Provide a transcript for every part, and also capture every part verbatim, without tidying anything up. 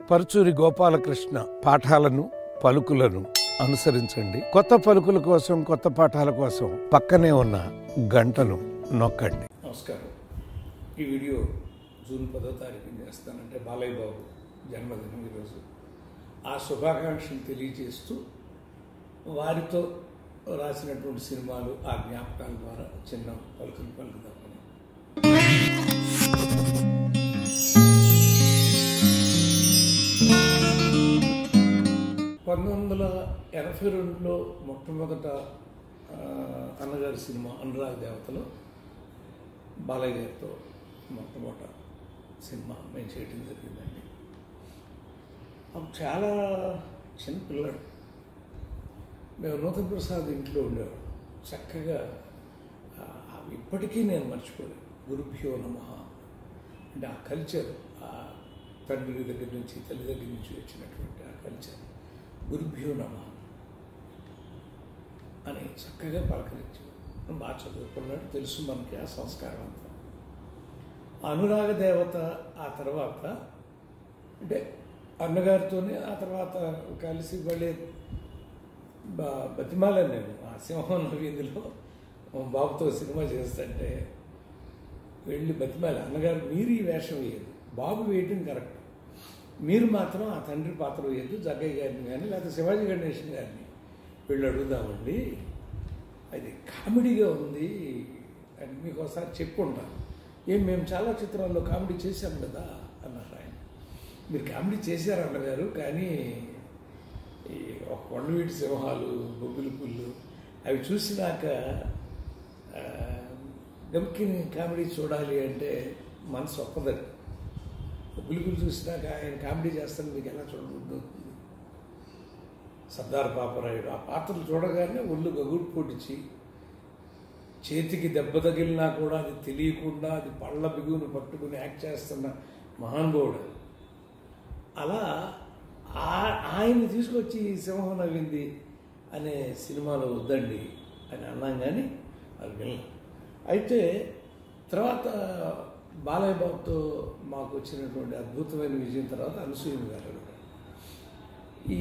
పరుచూరి గోపాలకృష్ణ పాఠాలను పలుకులను అనుసరించండి. కొత్త పలుకుల కోసం, కొత్త పాఠాల కోసం పక్కనే ఉన్న గంటను నొక్కండి. నమస్కారం. ఈ వీడియో జూన్ పదో తారీఖున చేస్తానంటే బాలయ్య బాబు జన్మదినం ఈరోజు. ఆ శుభాకాంక్షలు తెలియజేస్తూ వారితో రాసినటువంటి సినిమాలు, ఆ జ్ఞాపకాల ద్వారా చిన్న పలుకులు పలుకుదామని. పంతొమ్మిది వందల ఎనభై రెండులో మొట్టమొదట అన్నగారి సినిమా అనురాగ దేవతలో బాలయ్య గారితో మొట్టమొదట సినిమా మేము చేయడం జరిగిందండి. అప్పుడు చాలా చిన్న పిల్లడు. మేము నూతన ప్రసాద్ ఇంట్లో ఉండేవాడు. చక్కగా ఇప్పటికీ నేను మర్చిపోలేదు. గురుభ్యో నమః అంటే ఆ కల్చర్, ఆ తండ్రి దగ్గర నుంచి, తల్లి దగ్గర నుంచి వచ్చినటువంటి ఆ కల్చర్, గురుభ్యో నమః అని చక్కగా పలకరించాడు. బాగా చదువుకున్నాడు, తెలుసు మనకి ఆ సంస్కారం అంతా. అనురాగ దేవత ఆ తర్వాత అంటే అన్నగారితోనే ఆ తర్వాత కలిసి వెళ్ళే బతిమాలని నేను ఆ సింహం నవీందులో బాబుతో సినిమా చేస్తుంటే వెళ్ళి బతిమాలి. అన్నగారు మీరు ఈ వేషం వేయదు, బాబు వేయటం కరెక్ట్, మీరు మాత్రం ఆ తండ్రి పాత్ర వేయద్దు, జగ్గయ్య గారిని కానీ లేకపోతే శివాజీ గణేషన్ గారిని వీళ్ళు అడుగుదామండి, అది కామెడీగా ఉంది అని మీకు ఒకసారి చెప్పుకుంటాను. ఏం మేము చాలా చిత్రాల్లో కామెడీ చేశాం కదా అన్నారు ఆయన. మీరు కామెడీ చేశారు అన్నగారు, కానీ ఈ ఒక కొండవీటి సింహాలు, బొబ్బిలి పుల్లు అవి చూసినాక గమ్కిని కామెడీ చూడాలి అంటే మనసు ఒప్పదండి. బొబ్బిలి పుల్లు చూసినాక ఆయన కామెడీ చేస్తాను మీకు ఎలా చూడబుద్ధి అవుతుంది? సర్దార్ పాపరాయుడు ఆ పాత్రలు చూడగానే ఒళ్ళు గగుడు పొడిచి, చేతికి దెబ్బ తగిలినా కూడా అది తెలియకుండా అది పళ్ళ బిగును పట్టుకుని యాక్ట్ చేస్తున్న మహానుభావుడు. అలా ఆయన్ని తీసుకొచ్చి సింహం నవ్వింది అనే సినిమాలో వద్దండి అని అన్నాం, కానీ అది వినలేదు. అయితే తర్వాత బాలయ్య బాబుతో మాకు వచ్చినటువంటి అద్భుతమైన విజయం తర్వాత అనసూయ గారు ఈ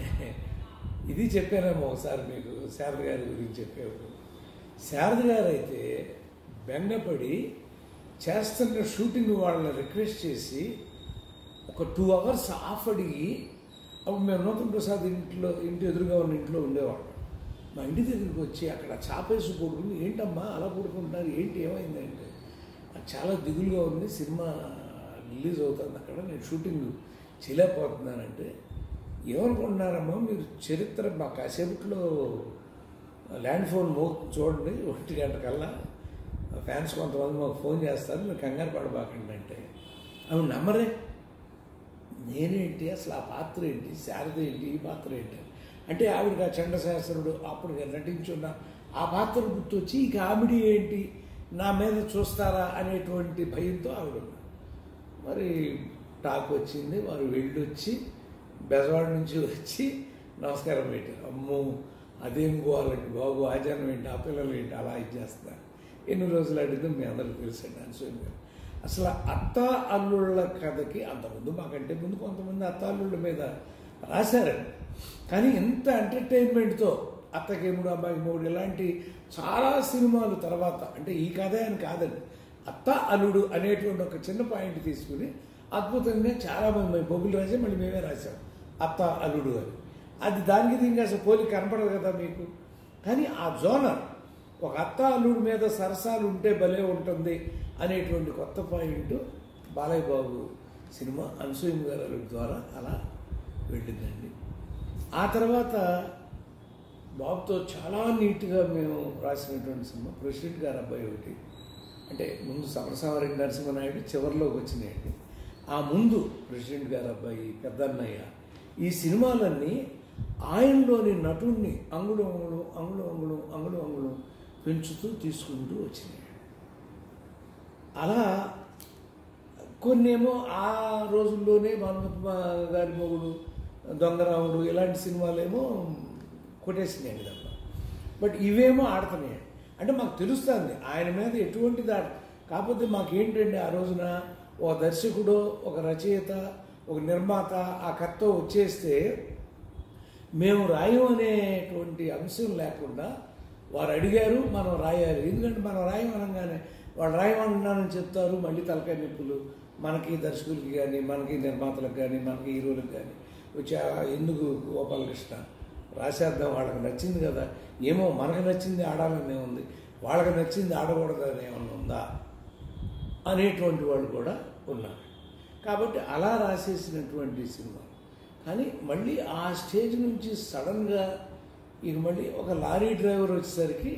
ఇది చెప్పానేమో ఒకసారి మీకు శారద గారి గురించి చెప్పేవాడు. శారద గారు అయితే బెంగపడి చేస్తున్న షూటింగ్ వాళ్ళని రిక్వెస్ట్ చేసి ఒక టూ అవర్స్ ఆఫ్ అడిగి, అప్పుడు మేము నూతన ప్రసాద్ ఇంట్లో ఇంటి ఎదురుగా ఉన్న ఇంట్లో ఉండేవాళ్ళం. మా ఇంటి దగ్గరికి వచ్చి అక్కడ చాపేసి పడుకుని, ఏంటమ్మా అలా పడుకుంటున్నారు, ఏంటి ఏమైందంటే నాకు చాలా దిగులుగా ఉంది, సినిమా రిలీజ్ అవుతుంది అక్కడ, నేను షూటింగ్ చేయలేకపోతున్నానంటే, ఏమనుకుంటున్నారమ్మా మీరు చరిత్ర మా కాసేపట్లో ల్యాండ్ ఫోన్ మో చూడండి, ఒకటి గంట కల్లా ఫ్యాన్స్ కొంతమంది మాకు ఫోన్ చేస్తారు, మీరు కంగారు పడబాకండి అంటే అవి నమ్మరే. నేనేంటి అసలు ఆ పాత్ర ఏంటి, శారద ఏంటి, ఈ పాత్ర ఏంటి అంటే ఆవిడగా చండశాస్త్రుడు అప్పుడు నటించున్న ఆ పాత్ర గుర్తొచ్చి ఈ కామెడీ ఏంటి నా మీద చూస్తారా అనేటువంటి భయంతో ఆవిడ ఉన్నారు. మరి టాక్ వచ్చింది, వారు వెళ్ళొచ్చి బెజవాడ నుంచి వచ్చి నమస్కారం పెట్టారు. అమ్మో అదేం పోవాలండి బాబు, ఆచారం ఏంటి, ఆ పిల్లలు ఏంటి అలా ఇచ్చేస్తున్నారు. ఎన్ని రోజులు అడిగితే మీ అందరికీ తెలుసండి అనసూయ గారు. అసలు అత్త అల్లుళ్ళ కథకి అంతకుముందు మాకంటే ముందు కొంతమంది అత్త అల్లుళ్ళ మీద రాశారండి, కానీ ఎంత ఎంటర్టైన్మెంట్తో అత్తకేముడు అబ్బాయి మూడు ఇలాంటి చాలా సినిమాలు తర్వాత, అంటే ఈ కథ అని కాదండి, అత్త అల్లుడు అనేటువంటి ఒక చిన్న పాయింట్ తీసుకుని అద్భుతంగా చాలామంది మేము బొబ్బులు రాసే మళ్ళీ మేమే రాసాం అత్త అల్లుడు అని. అది దానికి దీనికి అసలు పోలి కనపడదు కదా మీకు, కానీ ఆ జోనర్ ఒక అత్త అల్లుడి మీద సరసాలు ఉంటే భలే ఉంటుంది అనేటువంటి కొత్త పాయింట్ బాలయ్య బాబు సినిమా అనసూయ గారి ద్వారా అలా వెళ్ళిందండి. ఆ తర్వాత బాబుతో చాలా నీట్గా మేము రాసినటువంటి సినిమా ప్రెసిడెంట్ గారి అబ్బాయి ఒకటి, అంటే ముందు సమరసామరెడ్డి నరసింహనాయుడు చివరిలోకి వచ్చినాయండి. ఆ ముందు ప్రెసిడెంట్ గారి అబ్బాయి, పెద్దన్నయ్య, ఈ సినిమాలన్నీ ఆయనలోని నటుడిని అంగుళం అంగుళం అంగుళం అంగుళం అంగుళం అంగుళం పెంచుతూ తీసుకుంటూ వచ్చినాయి. అలా కొన్నేమో ఆ రోజుల్లోనే భానుమతి గారి మొగుడు, దొంగరాముడు ఇలాంటి సినిమాలేమో కొట్టేసినాయండి తప్ప, బట్ ఇవేమో ఆడుతున్నాయి. అంటే మాకు తెలుస్తుంది ఆయన మీద ఎటువంటిది ఆడ, కాకపోతే మాకేంటండి ఆ రోజున ఒక దర్శకుడు, ఒక రచయిత, ఒక నిర్మాత ఆ కథతో వచ్చేస్తే మేము రాయం అనేటువంటి అంశం లేకుండా వారు అడిగారు, మనం రాయాలి. ఎందుకంటే మనం రాయం అనగానే వాళ్ళు రాయమన్నానని చెప్తారు, మళ్ళీ తలకాయ నొప్పులు మనకి దర్శకులకి కానీ, మనకి నిర్మాతలకు కానీ, మనకి హీరోలకు కానీ వచ్చి ఎందుకు గోపాలకృష్ణ రాసేద్దాం, వాళ్ళకి నచ్చింది కదా, ఏమో మనకు నచ్చింది ఆడాలనే ఉంది, వాళ్ళకి నచ్చింది ఆడకూడదని ఏమన్నా ఉందా అనేటువంటి వాళ్ళు కూడా ఉన్నారు. కాబట్టి అలా రాసేసినటువంటి సినిమా. కానీ మళ్ళీ ఆ స్టేజ్ నుంచి సడన్గా ఇక మళ్ళీ ఒక లారీ డ్రైవర్ వచ్చేసరికి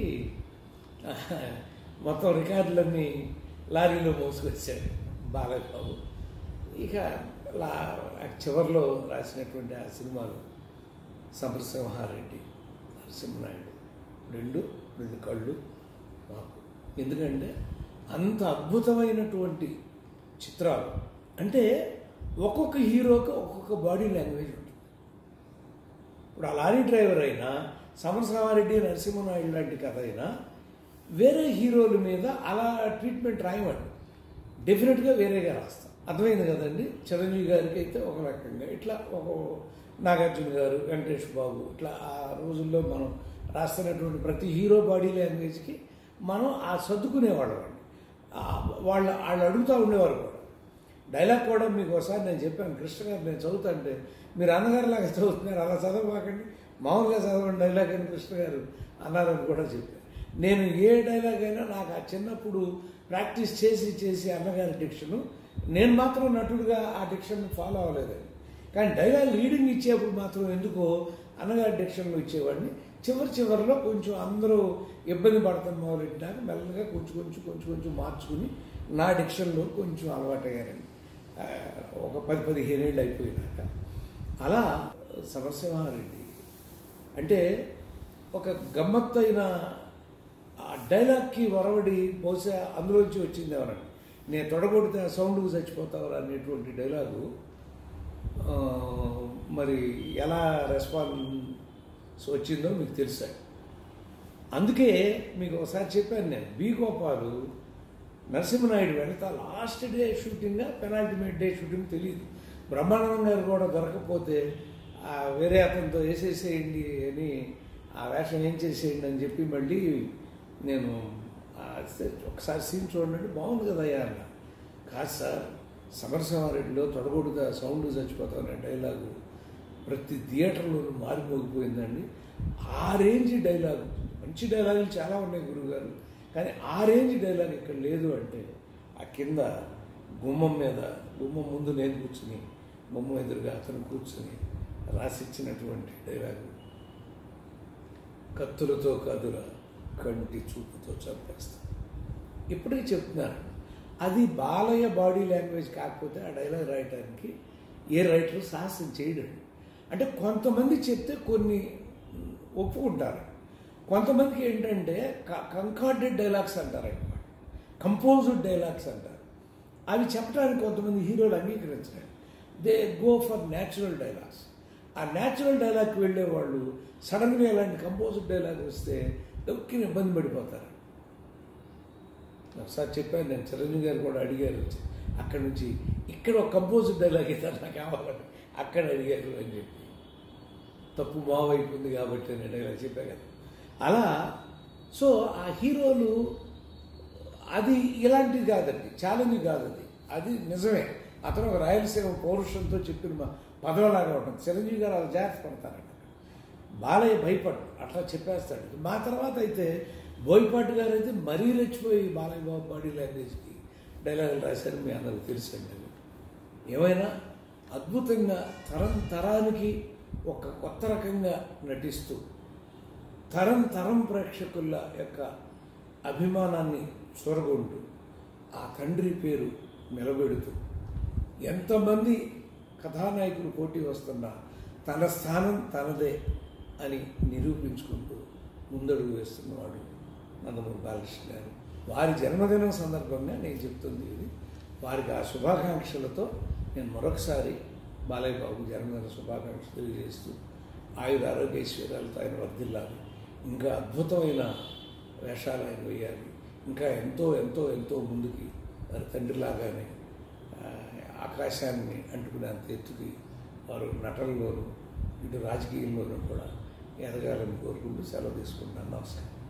మొత్తం రికార్డులన్నీ లారీలో మోసుకొచ్చాడు బాలయ్య బాబు. ఇక లా చివరిలో రాసినటువంటి ఆ సినిమాలు సమరసింహారెడ్డి, నరసింహనాయుడు, రెండు రెండు కళ్ళు మాకు. ఎందుకంటే అంత అద్భుతమైనటువంటి చిత్రాలు. అంటే ఒక్కొక్క హీరోకి ఒక్కొక్క బాడీ లాంగ్వేజ్ ఉంటుంది. ఇప్పుడు ఆ లారీ డ్రైవర్ అయినా, సమరసింహారెడ్డి, నరసింహనాయుడు లాంటి కథ అయినా వేరే హీరోల మీద అలా ట్రీట్మెంట్ రాయమండి, డెఫినెట్గా వేరేగా రాస్తాం. అర్థమైంది కదండి. చిరంజీవి గారికి అయితే ఒక రకంగా, ఇట్లా ఒక నాగార్జున గారు, వెంకటేష్ బాబు, ఇట్లా ఆ రోజుల్లో మనం రాస్తున్నటువంటి ప్రతి హీరో బాడీ లాంగ్వేజ్కి మనం ఆ సర్దుకునేవాళ్ళం అండి. వాళ్ళు వాళ్ళు అడుగుతూ ఉండేవారు కూడా. డైలాగ్ కూడా మీకు ఒకసారి నేను చెప్పాను, కృష్ణ గారు నేను చదువుతుంటే మీరు అన్నగారిలాగా చదువుతున్నారు, అలా చదవమాకండి, మామూలుగా చదవండి డైలాగ్ అని కృష్ణ గారు అన్నారని కూడా చెప్పాను. నేను ఏ డైలాగ్ అయినా నాకు ఆ చిన్నప్పుడు ప్రాక్టీస్ చేసి చేసి అన్నగారి డిక్షను, నేను మాత్రం నటుడుగా ఆ డిక్షన్ ఫాలో అవ్వలేదండి. కానీ డైలాగ్ రీడింగ్ ఇచ్చేప్పుడు మాత్రం ఎందుకో అన్నగారి డిక్షన్లో ఇచ్చేవాడిని. చివరి చివరిలో కొంచెం అందరూ ఇబ్బంది పడతాను మొదలెట్టినాక మెల్లగా కొంచెం కొంచెం కొంచెం కొంచెం మార్చుకుని నా డిక్షన్లో కొంచెం అలవాటయ్యారండి. ఒక పది పదిహేను ఏళ్ళు అయిపోయినాక అలా సమరసింహారెడ్డి అంటే ఒక గమ్మత్తైన డైలాగ్కి వరవడి బహుశా అందులోంచి వచ్చింది ఎవరండి. నేను తొడగొడితే ఆ సౌండ్కు చచ్చిపోతావరా అనేటువంటి డైలాగు మరి ఎలా రెస్పాన్స్ వచ్చిందో మీకు తెలుసా. అందుకే మీకు ఒకసారి చెప్పాను నేను, బి గోపాలు నరసింహనాయుడు వెళ్తా లాస్ట్ డే షూటింగ్గా పెనాల్టిమేట్ డే షూటింగ్ తెలియదు. బ్రహ్మానందం గారు కూడా దొరకకపోతే వేరే అతనితో వేసేసేయండి అని, ఆ వేషం ఏం చేసేయండి అని చెప్పి మళ్ళీ నేను ఒకసారి సీన్ చూడండి బాగుంది కదా అయ్యా అన్న. కాదు సార్, సమరసింహారెడ్డిలో తొడగొడుగా సౌండ్ చచ్చిపోతామనే డైలాగు ప్రతి థియేటర్లోనూ మారిపోగిపోయిందండి. ఆ రేంజ్ డైలాగు, మంచి డైలాగులు చాలా ఉన్నాయి గురువుగారు, కానీ ఆ రేంజ్ డైలాగ్ ఇక్కడ లేదు. అంటే ఆ కింద గుమ్మం మీద, గుమ్మం ముందు నేను కూర్చుని, గుమ్మం ఎదురుగా అతను కూర్చుని రాసిచ్చినటువంటి డైలాగు, కత్తులతో కదురా కంటి చూపుతో చంపేస్తా. ఇప్పటికీ చెప్తున్నాను, అది బాలయ్య బాడీ లాంగ్వేజ్ కాకపోతే ఆ డైలాగ్ రాయటానికి ఏ రైటర్ సాహసం చేయడండి. అంటే కొంతమంది చెప్తే కొన్ని ఒప్పుకుంటారు, కొంతమందికి ఏంటంటే కంకార్డెడ్ డైలాగ్స్ అంటారు అనమాట, కంపోజ్డ్ డైలాగ్స్ అంటారు. అవి చెప్పడానికి కొంతమంది హీరోలు అంగీకరించలేదు. They go for natural dialogues. ఆ న్యాచురల్ డైలాగ్కి వెళ్ళే వాళ్ళు సడన్గా ఇలాంటి కంపోజ్డ్ డైలాగ్ వస్తే దొక్కిన ఇబ్బంది పడిపోతారు. ఒకసారి చెప్పాను నేను, చిరంజీవి గారు కూడా అడిగారు వచ్చి, అక్కడి నుంచి ఇక్కడ ఒక కంపోజ్డ్ డైలాగ్ అయితే నాకు కావాలని అక్కడ అడిగారు అని చెప్పి, తప్పు బావైపోయింది కాబట్టి నేను డైలాగ్ చెప్పా కదా. అలా సో ఆ హీరోలు అది ఇలాంటిది కాదండి, ఛాలెంజ్ కాదు, అది అది నిజమే. అతను ఒక రాయలసీమ పౌరుషంతో చెప్పిన పదవలాగా ఉంటుంది. చిరంజీవి గారు అలా జాగ్రత్త పడతారంట, బాలయ్య భయపడు అట్లా చెప్పేస్తాడు. మా తర్వాత అయితే బోయపాటి గారు అయితే మరీ రెచ్చిపోయి బాలయ్య బాబు బాడీ లాంగ్వేజ్కి డైలాగులు రాశారు, మీ అందరికి తెలుసండి. ఏమైనా అద్భుతంగా తరం తరానికి ఒక కొత్త రకంగా నటిస్తూ తరం తరం ప్రేక్షకుల యొక్క అభిమానాన్ని చూరగొంటూ ఆ తండ్రి పేరు నిలబెడుతూ ఎంతమంది కథానాయకులు పోటీ వస్తున్నా తన స్థానం తనదే అని నిరూపించుకుంటూ ముందడుగు వేస్తున్నవాడు నందమూరి బాలకృష్ణ గారు. వారి జన్మదినం సందర్భంగా నేను చెప్తుంది ఇది. వారికి ఆ శుభాకాంక్షలతో నేను మరొకసారి బాలయ్య బాబు జన్మదిన శుభాకాంక్షలు తెలియజేస్తూ ఆయుధ ఆరోగ్యశ్వర్యాలతో ఆయన వర్ధిల్లాలి, ఇంకా అద్భుతమైన వేషాలు ఆయన వేయాలి, ఇంకా ఎంతో ఎంతో ఎంతో ముందుకి వారి తండ్రిలాగానే ఆకాశాన్ని అంటుకునేంత ఎత్తుకి వారు నటనలోను ఇటు రాజకీయంలోనూ కూడా ఎదగాలని కోరుకుంటూ సెలవు తీసుకుంటున్నాను. నమస్కారం.